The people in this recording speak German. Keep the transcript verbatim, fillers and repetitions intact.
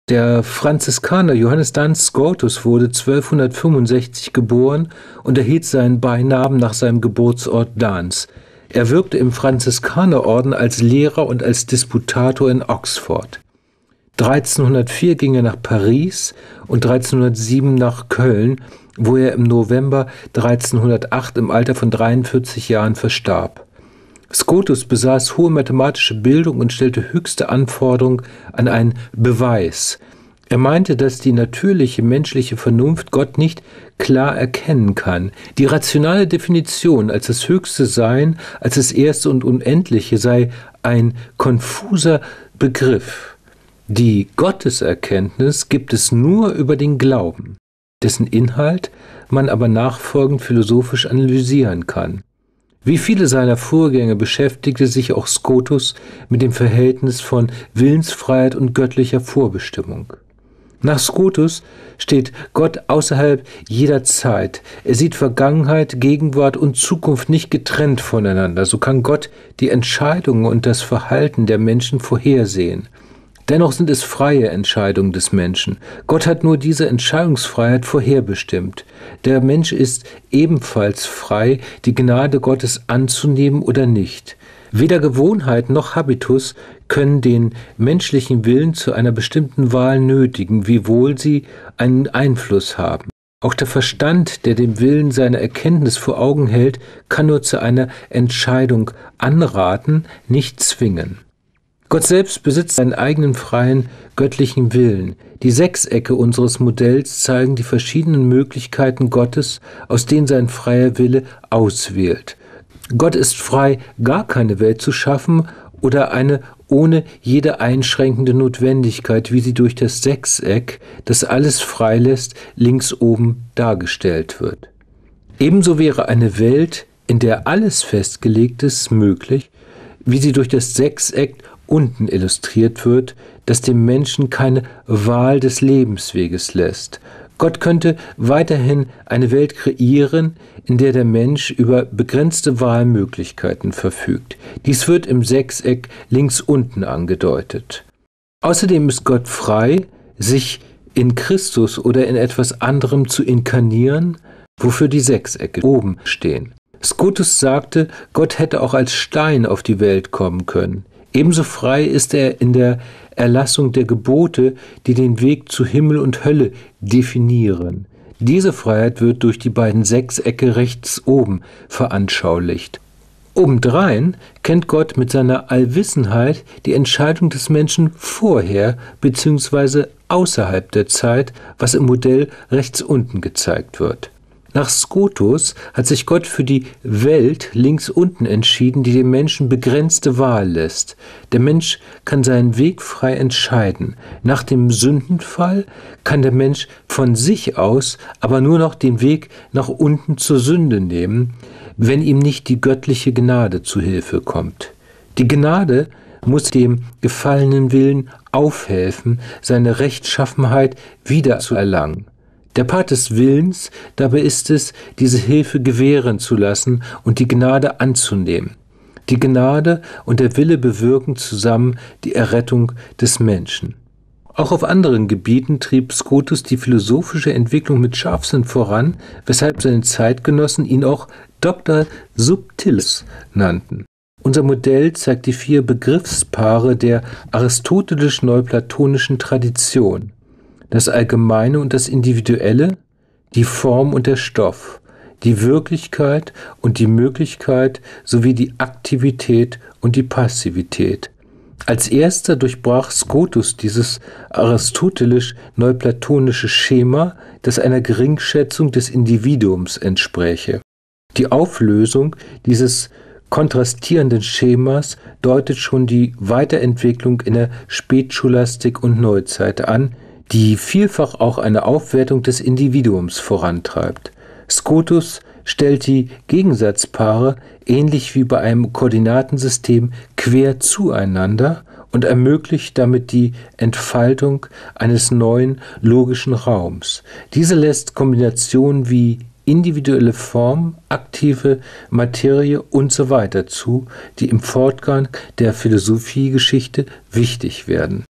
Der Franziskaner Johannes Duns Scotus wurde zwölfhundertfünfundsechzig geboren und erhielt seinen Beinamen nach seinem Geburtsort Dahns. Er wirkte im Franziskanerorden als Lehrer und als Disputator in Oxford. dreizehnhundertvier ging er nach Paris und dreizehnhundertsieben nach Köln, wo er im November dreizehnhundertacht im Alter von dreiundvierzig Jahren verstarb. Scotus besaß hohe mathematische Bildung und stellte höchste Anforderungen an einen Beweis. Er meinte, dass die natürliche menschliche Vernunft Gott nicht klar erkennen kann. Die rationale Definition als das höchste Sein, als das Erste und Unendliche sei ein konfuser Begriff. Die Gotteserkenntnis gibt es nur über den Glauben, dessen Inhalt man aber nachfolgend philosophisch analysieren kann. Wie viele seiner Vorgänger beschäftigte sich auch Scotus mit dem Verhältnis von Willensfreiheit und göttlicher Vorbestimmung. Nach Scotus steht Gott außerhalb jeder Zeit. Er sieht Vergangenheit, Gegenwart und Zukunft nicht getrennt voneinander. So kann Gott die Entscheidungen und das Verhalten der Menschen vorhersehen. Dennoch sind es freie Entscheidungen des Menschen. Gott hat nur diese Entscheidungsfreiheit vorherbestimmt. Der Mensch ist ebenfalls frei, die Gnade Gottes anzunehmen oder nicht. Weder Gewohnheit noch Habitus können den menschlichen Willen zu einer bestimmten Wahl nötigen, wiewohl sie einen Einfluss haben. Auch der Verstand, der dem Willen seine Erkenntnis vor Augen hält, kann nur zu einer Entscheidung anraten, nicht zwingen. Gott selbst besitzt seinen eigenen freien, göttlichen Willen. Die Sechsecke unseres Modells zeigen die verschiedenen Möglichkeiten Gottes, aus denen sein freier Wille auswählt. Gott ist frei, gar keine Welt zu schaffen oder eine ohne jede einschränkende Notwendigkeit, wie sie durch das Sechseck, das alles freilässt, links oben dargestellt wird. Ebenso wäre eine Welt, in der alles festgelegt ist, möglich, wie sie durch das Sechseck unten illustriert wird, das dem Menschen keine Wahl des Lebensweges lässt. Gott könnte weiterhin eine Welt kreieren, in der der Mensch über begrenzte Wahlmöglichkeiten verfügt. Dies wird im Sechseck links unten angedeutet. Außerdem ist Gott frei, sich in Christus oder in etwas anderem zu inkarnieren, wofür die Sechsecke oben stehen. Scotus sagte, Gott hätte auch als Stein auf die Welt kommen können. Ebenso frei ist er in der Erlassung der Gebote, die den Weg zu Himmel und Hölle definieren. Diese Freiheit wird durch die beiden Sechsecke rechts oben veranschaulicht. Obendrein kennt Gott mit seiner Allwissenheit die Entscheidung des Menschen vorher bzw. außerhalb der Zeit, was im Modell rechts unten gezeigt wird. Nach Scotus hat sich Gott für die Welt links unten entschieden, die dem Menschen begrenzte Wahl lässt. Der Mensch kann seinen Weg frei entscheiden. Nach dem Sündenfall kann der Mensch von sich aus aber nur noch den Weg nach unten zur Sünde nehmen, wenn ihm nicht die göttliche Gnade zu Hilfe kommt. Die Gnade muss dem gefallenen Willen aufhelfen, seine Rechtschaffenheit wiederzuerlangen. Der Part des Willens dabei ist es, diese Hilfe gewähren zu lassen und die Gnade anzunehmen. Die Gnade und der Wille bewirken zusammen die Errettung des Menschen. Auch auf anderen Gebieten trieb Scotus die philosophische Entwicklung mit Scharfsinn voran, weshalb seine Zeitgenossen ihn auch Doktor Subtilis nannten. Unser Modell zeigt die vier Begriffspaare der aristotelisch-neuplatonischen Tradition. Das Allgemeine und das Individuelle, die Form und der Stoff, die Wirklichkeit und die Möglichkeit sowie die Aktivität und die Passivität. Als erster durchbrach Scotus dieses aristotelisch-neuplatonische Schema, das einer Geringschätzung des Individuums entspräche. Die Auflösung dieses kontrastierenden Schemas deutet schon die Weiterentwicklung in der Spätscholastik und Neuzeit an, die vielfach auch eine Aufwertung des Individuums vorantreibt. Scotus stellt die Gegensatzpaare, ähnlich wie bei einem Koordinatensystem, quer zueinander und ermöglicht damit die Entfaltung eines neuen logischen Raums. Diese lässt Kombinationen wie individuelle Form, aktive Materie usw. zu, die im Fortgang der Philosophiegeschichte wichtig werden.